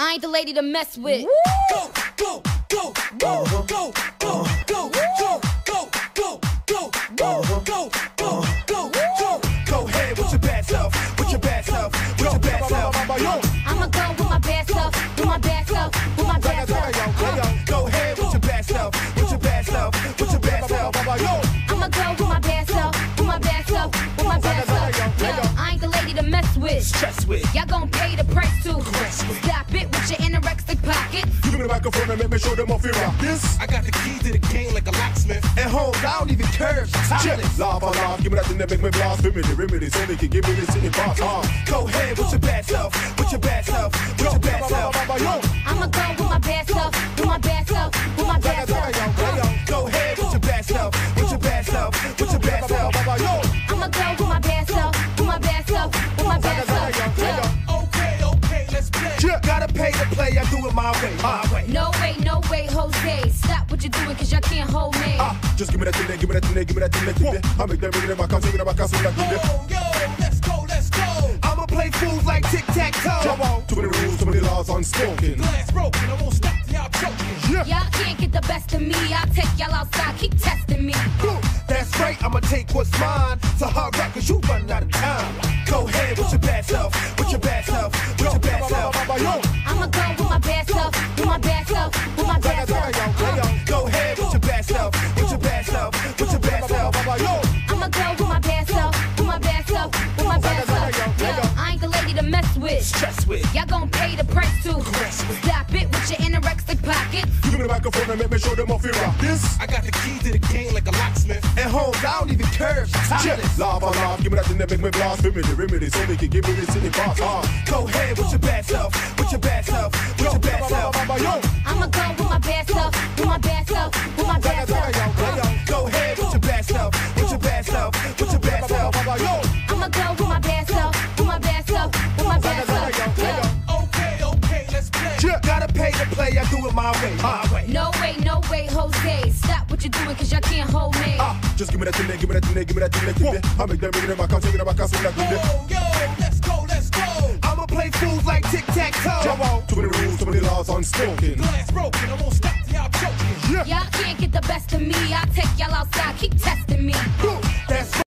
I ain't the lady to mess with. Go, go, go, go, go, go, go, go, go, go, go, go, go, go, go, go. Go ahead with your bad self, with your bad self, with your bad self. I'ma go with my bad self, with my bad self, with my bad self. Go ahead with your bad self, with your bad self, with your bad self. I'ma go with my bad self, with my bad self, with my bad self. Yeah, I ain't the lady to mess with. Stress with. Y'all gon' pay the price too. Stop it with your anorexic pockets. Give me the microphone and let me show them off your rock. This I got the key to the game like a locksmith. At home, I don't even curve. Topless. laugh, give me that thing that make me blast. Remedy, so they can give me this in the box. Go ahead with your bad self, with your bad self, with your bad self. I'ma go with my bad self, with my bad self, with my bad self. Go ahead with your bad self, with your bad self, with your bad self. I'ma go with my bad self, with my bad self, with my bad self. Yeah. Okay, let's play. Gotta pay to play, I do it my way, my way. No way, Jose. Stop what you're doing, cause y'all can't hold me. Just give me that thing, give me that thing, give me that thing. I make them bring it back, I'm taking it back, I'm taking it back. Yo, let's go, let's go. I'ma play fools like tic-tac-toe. Too many rules, too many laws unspoken. Glass broken, I won't stop till y'all choking. Y'all can't get the best of me. I'll take y'all outside, keep testing me. That's right, I'ma take what's mine. So hard rock, cause you running out of time. Go ahead with your bad self, with your bad self, with your bad self. I'ma go with my bad self, with my bad self, with my bad self. Go ahead with your bad self, with your bad self, with your bad self. I'ma go with my bad self, with my bad self, with my bad self. Yeah, I ain't the lady to mess with. Stress with. Y'all gon' pay the price too. Stop it with your anorexic pockets. Give me the microphone and let me show them off your rock. This I got the key to the game like a locksmith. At home, I don't even curve. Topless. laugh, give me that thing that make me blast. Remedy, so they can give me this in the box. Go ahead with your bad self, with your bad self, with your bad self. I'ma go with my bad self, with my bad self, with my bad self. Go ahead with your bad self, with your bad self, with your bad self. I'ma go with my bad self, with my bad self, with my bad self. Yeah. Okay, let's play. Gotta pay to play, I do it my way, my way. No way, Jose. Stop what you're doing, cause y'all can't hold me. Just give me that thing, give me that thing, give me that thing. I make them bring it back, I'm taking it back, I'm taking it back. Yo, let's go, let's go. I'ma play fools like tic-tac-toe. Too many rules, too many laws unspoken. Glass broken, I won't stop till y'all choking. Y'all can't get the best of me. I'll take y'all outside, keep testing me. That's